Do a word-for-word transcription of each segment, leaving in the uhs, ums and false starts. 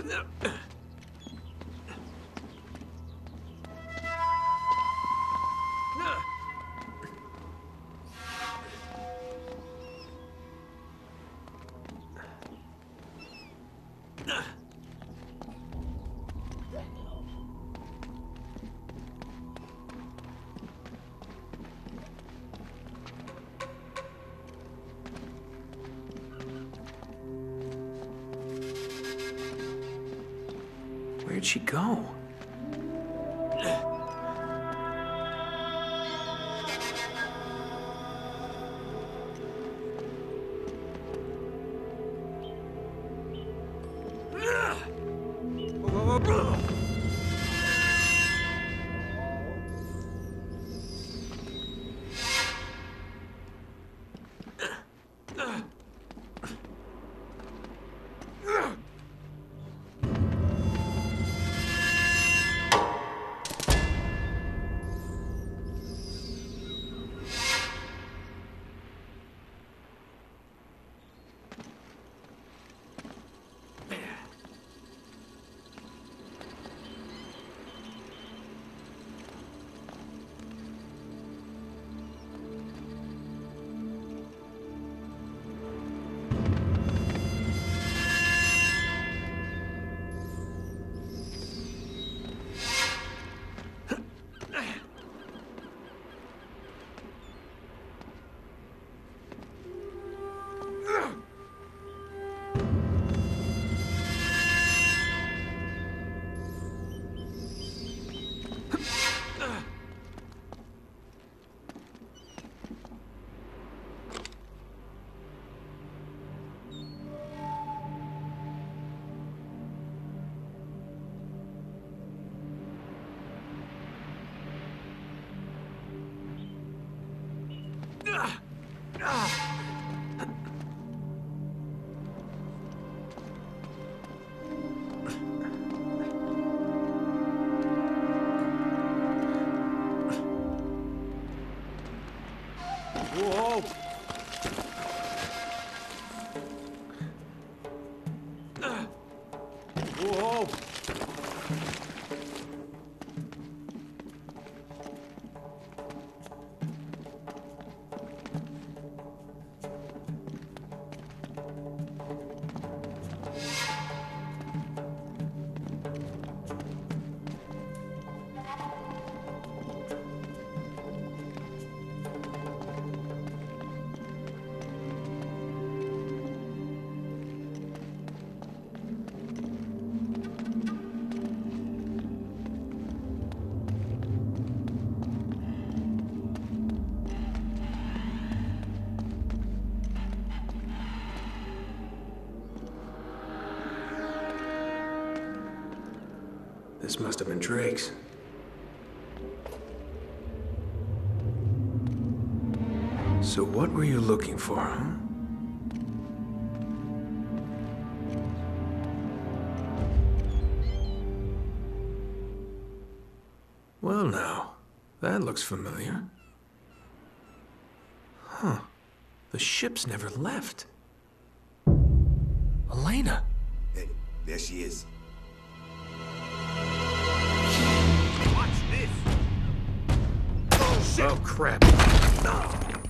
Where'd she go? Whoa! Whoa! This must have been Drake's. So what were you looking for, huh? Well now, that looks familiar. Huh. The ship's never left. Elena! Hey, there she is. Oh, crap. No.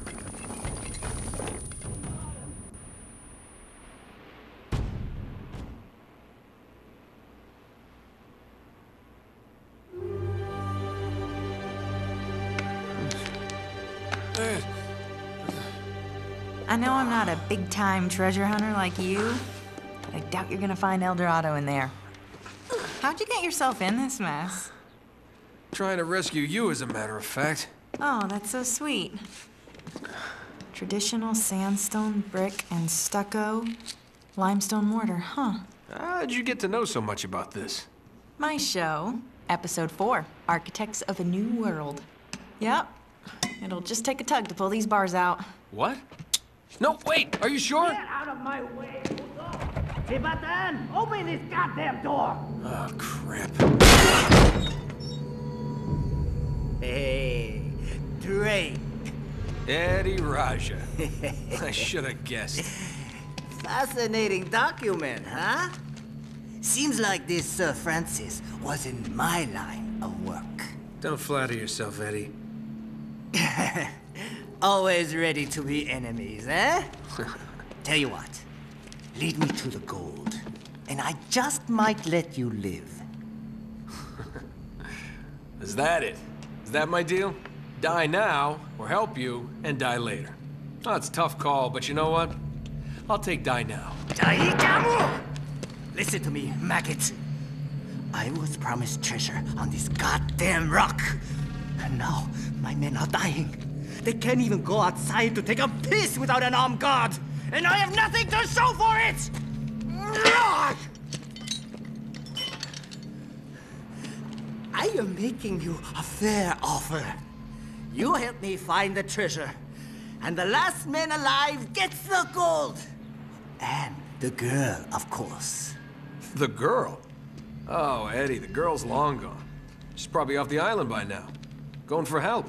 I know I'm not a big-time treasure hunter like you, but I doubt you're gonna find El Dorado in there. How'd you get yourself in this mess? Trying to rescue you, as a matter of fact. Oh, that's so sweet. Traditional sandstone, brick, and stucco, limestone mortar, huh? How'd you get to know so much about this? My show, episode four, Architects of a New World. Yep, it'll just take a tug to pull these bars out. What? No, wait, are you sure? Get out of my way, puto! Hey, Batan, open this goddamn door! Oh, crap. Hey, Drake. Eddie Raja. I should have guessed. Fascinating document, huh? Seems like this Sir Francis was in my line of work. Don't flatter yourself, Eddie. Always ready to be enemies, eh? Tell you what, lead me to the gold, and I just might let you live. Is that it? Is that my deal? Die now, or help you, and die later. Oh, it's a tough call, but you know what? I'll take die now. Daikamu! Listen to me, maggot. I was promised treasure on this goddamn rock. And now, my men are dying. They can't even go outside to take a piss without an armed guard. And I have nothing to show for it! I am making you a fair offer. You help me find the treasure, and the last man alive gets the gold. And the girl, of course. The girl? Oh, Eddie, the girl's long gone. She's probably off the island by now. Going for help.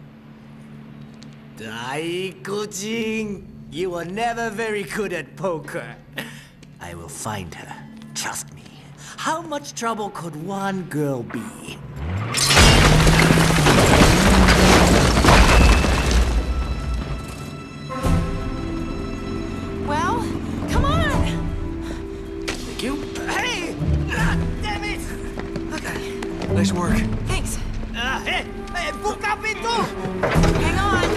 Daikujin, you were never very good at poker. I will find her. Trust me. How much trouble could one girl be? Well, come on! Thank you. Hey! Ah, damn it! Nice work. Thanks. Uh, hey! Hey, buka pintu! Hang on.